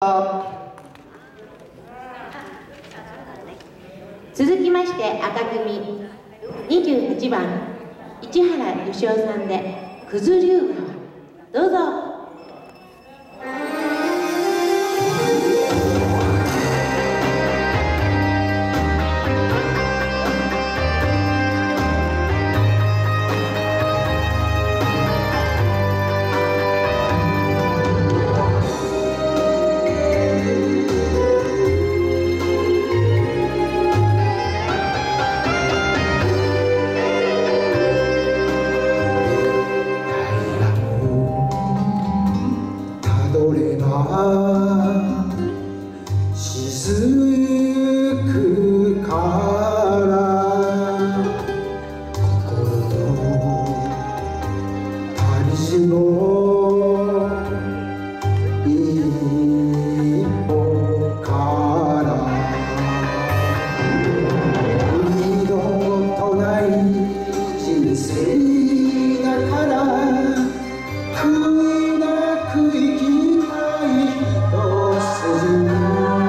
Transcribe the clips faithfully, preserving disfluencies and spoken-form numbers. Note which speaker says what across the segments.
Speaker 1: 続きまして赤組にじゅうはちばん市原義雄さんで「九頭竜川」どうぞ。
Speaker 2: 雫から心の旅路の一歩から二度とない人生だから悔いなく生きたい一筋に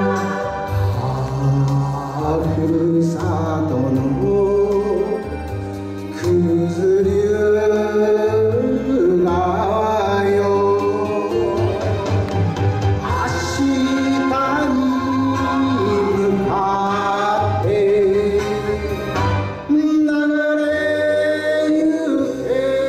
Speaker 2: ふるさとの九頭竜川よ、明日に向かって流れゆけ。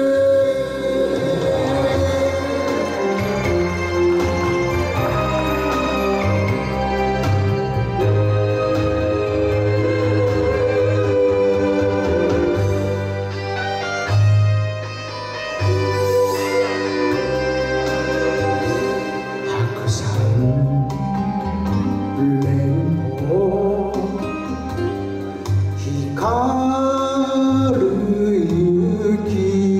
Speaker 2: 光る雪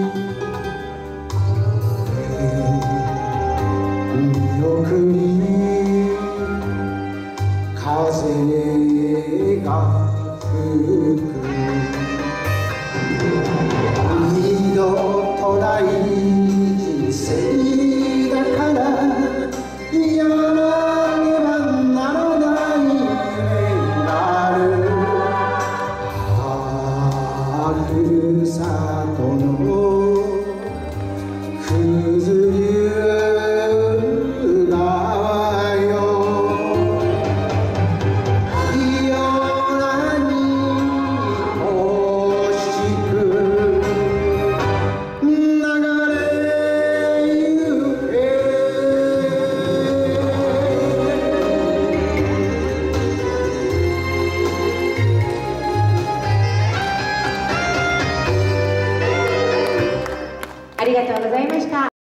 Speaker 2: 見送り風が吹く二度とない人生だからやらねばならない夢がある。ふるさとの九頭竜川よ、夜に惜しく流れゆけ。
Speaker 1: ありがとうございました。